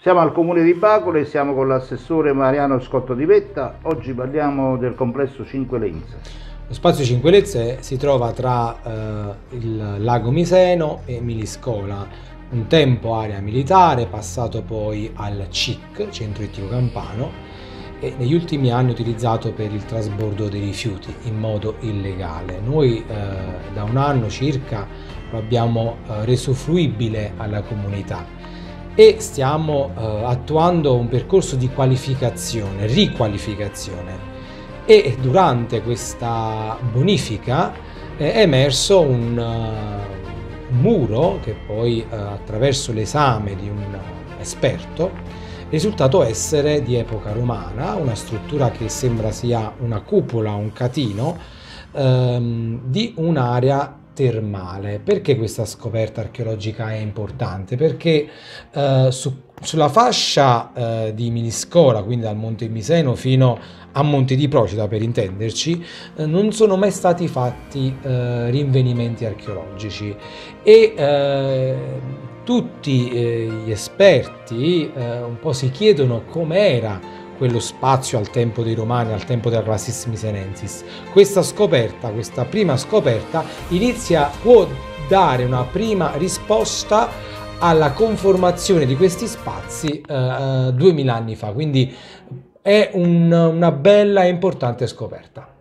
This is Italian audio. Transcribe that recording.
Siamo al comune di Bacole, siamo con l'assessore Mariano Scotto di Vetta. Oggi parliamo del complesso Cinque Lenze. Lo spazio Cinque Lenze si trova tra il lago Miseno e Miliscola, un tempo area militare, passato poi al CIC, Centro Ittico Campano, e negli ultimi anni utilizzato per il trasbordo dei rifiuti in modo illegale. Noi da un anno circa lo abbiamo reso fruibile alla comunità e stiamo attuando un percorso di qualificazione, riqualificazione, e durante questa bonifica è emerso un muro che poi attraverso l'esame di un esperto è risultato essere di epoca romana, una struttura che sembra sia una cupola, un catino di un'area termale. Perché questa scoperta archeologica è importante? Perché sulla fascia di Miliscola, quindi dal Monte Miseno fino a Monte di Procida, per intenderci, non sono mai stati fatti rinvenimenti archeologici e tutti gli esperti un po' si chiedono com'era quello spazio al tempo dei Romani, al tempo della Classis Misenensis. Questa scoperta, questa prima scoperta, può dare una prima risposta alla conformazione di questi spazi 2000 anni fa, quindi è una bella e importante scoperta.